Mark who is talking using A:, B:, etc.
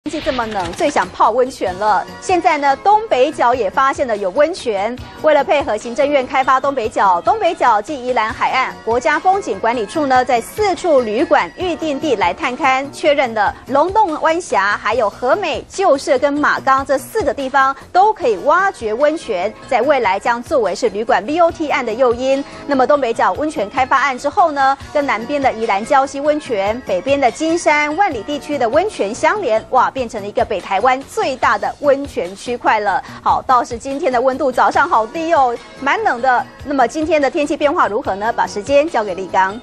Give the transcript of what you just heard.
A: 天气这么冷，最想泡温泉了。现在呢，东北角也发现了有温泉。为了配合行政院开发东北角，东北角暨宜兰海岸国家风景管理处呢，在4处旅馆预定地来探勘，确认了龙洞湾峡、还有和美、旧社跟马冈这4个地方都可以挖掘温泉，在未来将作为是旅馆 BOT 案的诱因。那么东北角温泉开发案之后呢，跟南边的宜兰礁溪温泉、北边的金山、万里地区的温泉相连，哇！变成了一个北台湾最大的温泉区块了。好，倒是今天的温度早上好低哦，蛮冷的。那么今天的天气变化如何呢？把时间交给立刚。